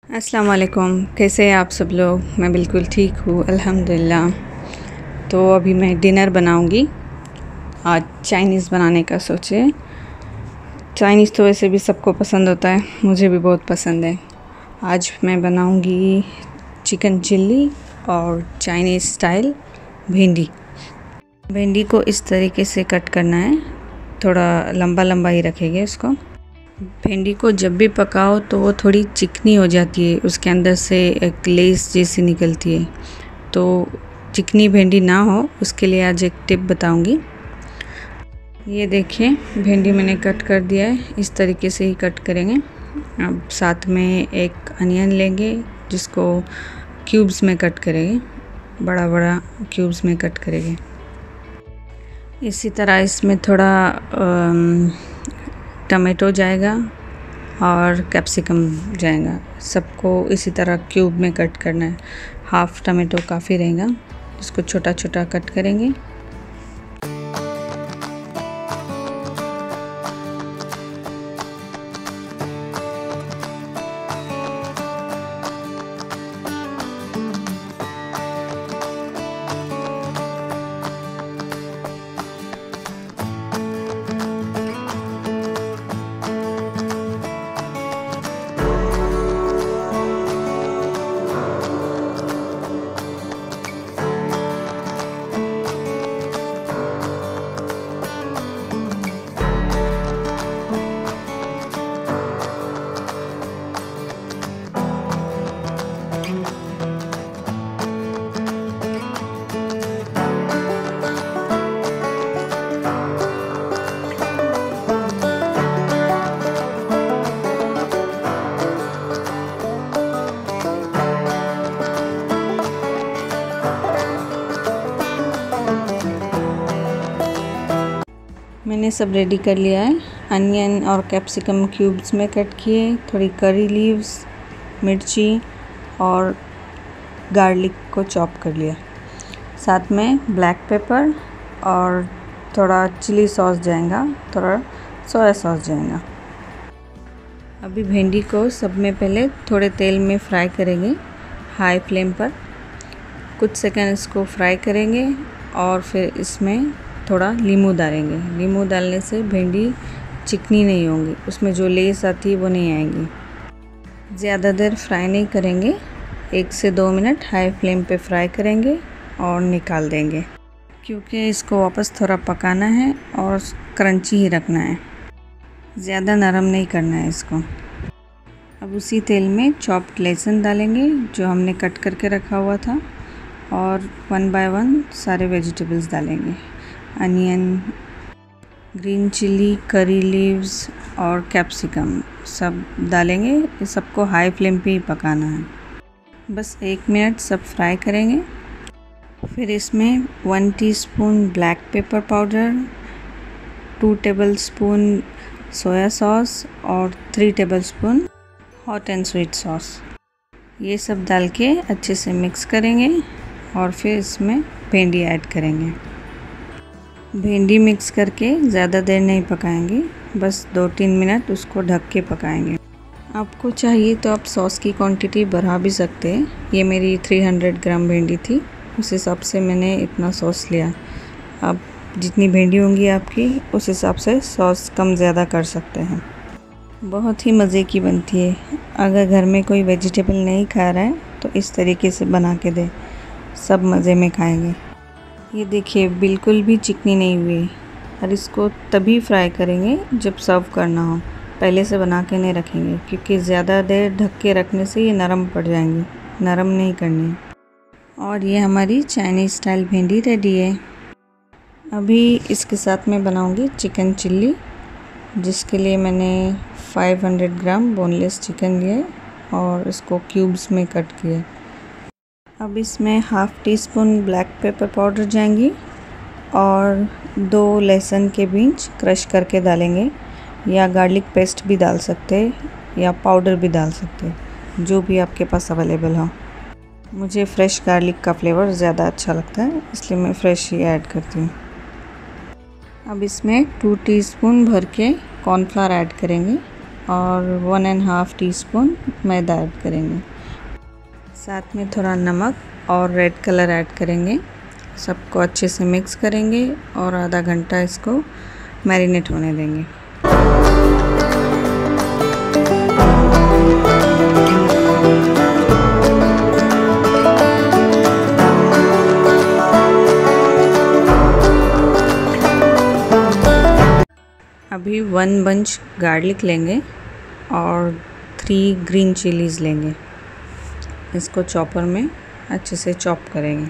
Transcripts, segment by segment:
अस्सलाम वालेकुम। कैसे हैं आप सब लोग? मैं बिल्कुल ठीक हूँ अल्हम्दुलिल्लाह। तो अभी मैं डिनर बनाऊँगी। आज चाइनीज़ बनाने का सोचे। चाइनीज़ तो वैसे भी सबको पसंद होता है, मुझे भी बहुत पसंद है। आज मैं बनाऊँगी चिकन चिल्ली और चाइनीज़ स्टाइल भिंडी। भिंडी को इस तरीके से कट करना है, थोड़ा लंबा लंबा ही रखेंगे उसको। भिंडी को जब भी पकाओ तो वो थोड़ी चिकनी हो जाती है, उसके अंदर से एक लेस जैसी निकलती है। तो चिकनी भिंडी ना हो उसके लिए आज एक टिप बताऊंगी। ये देखिए, भिंडी मैंने कट कर दिया है, इस तरीके से ही कट करेंगे। अब साथ में एक अनियन लेंगे जिसको क्यूब्स में कट करेंगे, बड़ा बड़ा क्यूब्स में कट करेंगे। इसी तरह इसमें थोड़ा टमाटो जाएगा और कैप्सिकम जाएगा। सबको इसी तरह क्यूब में कट करना है। हाफ़ टमाटो काफ़ी रहेगा, इसको छोटा छोटा कट करेंगे। मैंने सब रेडी कर लिया है। अनियन और कैप्सिकम क्यूब्स में कट किए, थोड़ी करी लीव्स, मिर्ची और गार्लिक को चॉप कर लिया। साथ में ब्लैक पेपर और थोड़ा चिली सॉस जाएगा, थोड़ा सोया सॉस जाएगा। अभी भिंडी को सब में पहले थोड़े तेल में फ्राई करेंगे, हाई फ्लेम पर। कुछ सेकंड इसको फ्राई करेंगे और फिर इसमें थोड़ा नींबू डालेंगे। नींबू डालने से भिंडी चिकनी नहीं होंगी, उसमें जो लेस आती है वो नहीं आएगी। ज़्यादा देर फ्राई नहीं करेंगे, 1 से 2 मिनट हाई फ्लेम पे फ्राई करेंगे और निकाल देंगे, क्योंकि इसको वापस थोड़ा पकाना है और क्रंची ही रखना है, ज़्यादा नरम नहीं करना है इसको। अब उसी तेल में चॉप्ड लहसुन डालेंगे जो हमने कट करके रखा हुआ था, और 1 बाय 1 सारे वेजिटेबल्स डालेंगे। Onion, green chilli, curry leaves और कैप्सिकम सब डालेंगे। ये सबको हाई फ्लेम पे ही पकाना है। बस 1 मिनट सब फ्राई करेंगे। फिर इसमें 1 teaspoon black pepper powder, 2 tablespoon soya sauce और 3 tablespoon hot and sweet sauce, ये सब डाल के अच्छे से मिक्स करेंगे और फिर इसमें भिंडी ऐड करेंगे। भिंडी मिक्स करके ज़्यादा देर नहीं पकाएंगे, बस 2-3 मिनट उसको ढक के पकाएंगे। आपको चाहिए तो आप सॉस की क्वांटिटी बढ़ा भी सकते हैं। ये मेरी 300 ग्राम भिंडी थी, उस हिसाब से मैंने इतना सॉस लिया। अब जितनी भिंडी होंगी आपकी, उस हिसाब से सॉस कम ज़्यादा कर सकते हैं। बहुत ही मज़े की बनती है। अगर घर में कोई वेजिटेबल नहीं खा रहा है तो इस तरीके से बना के दे, सब मज़े में खाएंगे। ये देखिए, बिल्कुल भी चिकनी नहीं हुई। और इसको तभी फ्राई करेंगे जब सर्व करना हो, पहले से बना के नहीं रखेंगे, क्योंकि ज़्यादा देर ढक के रखने से ये नरम पड़ जाएंगी, नरम नहीं करनी। और ये हमारी चाइनीज़ स्टाइल भिंडी रेडी है। अभी इसके साथ में बनाऊंगी चिकन चिल्ली, जिसके लिए मैंने 500 ग्राम बोनलेस चिकन लिया और इसको क्यूब्स में कट किया। अब इसमें half teaspoon black pepper powder जाएंगी और 2 लहसुन के बीज क्रश करके डालेंगे, या गार्लिक पेस्ट भी डाल सकते हैं या पाउडर भी डाल सकते हैं, जो भी आपके पास अवेलेबल हो। मुझे फ्रेश गार्लिक का फ्लेवर ज़्यादा अच्छा लगता है, इसलिए मैं फ्रेश ही ऐड करती हूँ। अब इसमें 2 टीस्पून भर के कॉर्नफ्लावर ऐड करेंगे, और 1.5 टीस्पून मैदा ऐड करेंगे। साथ में थोड़ा नमक और रेड कलर ऐड करेंगे। सबको अच्छे से मिक्स करेंगे और आधा घंटा इसको मैरिनेट होने देंगे। अभी 1 बंच गार्लिक लेंगे और 3 ग्रीन चिलीज़ लेंगे। इसको चॉपर में अच्छे से चॉप करेंगे।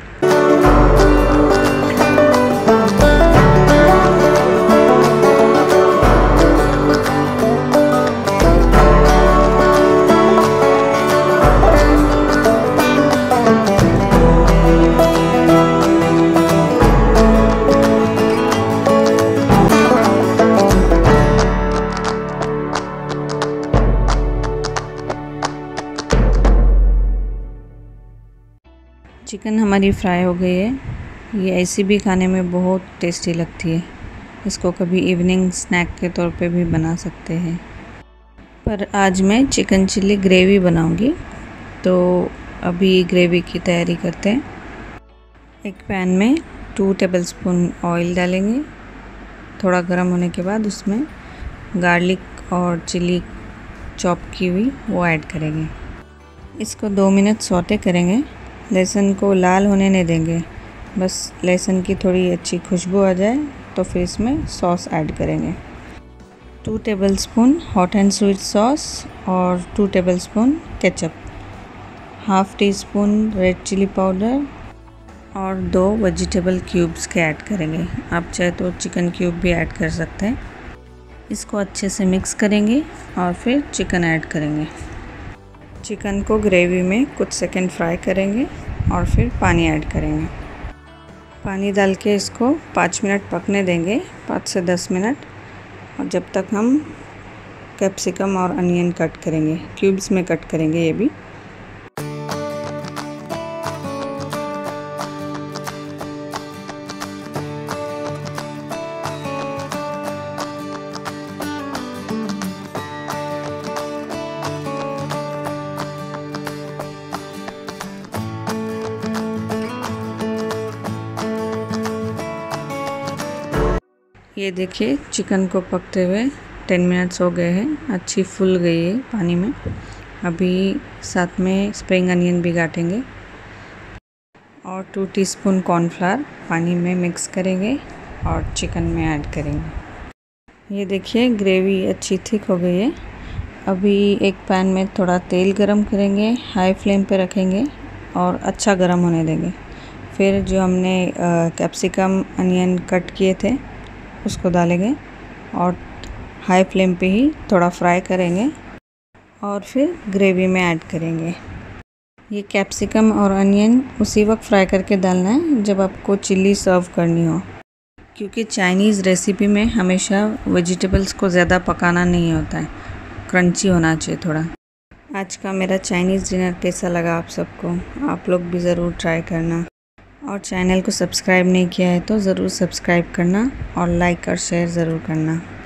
चिकन हमारी फ्राई हो गई है। ये ऐसी भी खाने में बहुत टेस्टी लगती है। इसको कभी इवनिंग स्नैक के तौर पे भी बना सकते हैं। पर आज मैं चिकन चिल्ली ग्रेवी बनाऊंगी, तो अभी ग्रेवी की तैयारी करते हैं। एक पैन में 2 टेबलस्पून ऑयल डालेंगे। थोड़ा गर्म होने के बाद उसमें गार्लिक और चिली चॉप की हुई वो ऐड करेंगे। इसको 2 मिनट सौटे करेंगे। लहसुन को लाल होने नहीं देंगे, बस लहसुन की थोड़ी अच्छी खुशबू आ जाए तो फिर इसमें सॉस ऐड करेंगे। 2 tablespoon hot and sweet sauce और 2 tablespoon ketchup, 1/2 teaspoon red chilli powder और 2 वेजिटेबल क्यूब्स के ऐड करेंगे। आप चाहे तो चिकन क्यूब भी ऐड कर सकते हैं। इसको अच्छे से मिक्स करेंगे और फिर चिकन ऐड करेंगे। चिकन को ग्रेवी में कुछ सेकंड फ्राई करेंगे और फिर पानी ऐड करेंगे। पानी डाल के इसको 5 मिनट पकने देंगे, 5 से 10 मिनट, और जब तक हम कैप्सिकम और अनियन कट करेंगे, क्यूब्स में कट करेंगे ये भी। ये देखिए चिकन को पकते हुए 10 मिनट्स हो गए हैं। अच्छी फूल गई है पानी में। अभी साथ में स्प्रिंग अनियन भी काटेंगे और 2 टीस्पून कॉर्नफ्लावर पानी में मिक्स करेंगे और चिकन में ऐड करेंगे। ये देखिए ग्रेवी अच्छी थिक हो गई है। अभी एक पैन में थोड़ा तेल गरम करेंगे, हाई फ्लेम पे रखेंगे और अच्छा गरम होने देंगे। फिर जो हमने कैप्सिकम अनियन कट किए थे उसको डालेंगे और हाई फ्लेम पे ही थोड़ा फ्राई करेंगे और फिर ग्रेवी में ऐड करेंगे। ये कैप्सिकम और अनियन उसी वक्त फ्राई करके डालना है जब आपको चिल्ली सर्व करनी हो, क्योंकि चाइनीज़ रेसिपी में हमेशा वेजिटेबल्स को ज़्यादा पकाना नहीं होता है, क्रंची होना चाहिए थोड़ा। आज का मेरा चाइनीज़ डिनर कैसा लगा आप सबको? आप लोग भी ज़रूर ट्राई करना, और चैनल को सब्सक्राइब नहीं किया है तो ज़रूर सब्सक्राइब करना और लाइक और शेयर ज़रूर करना।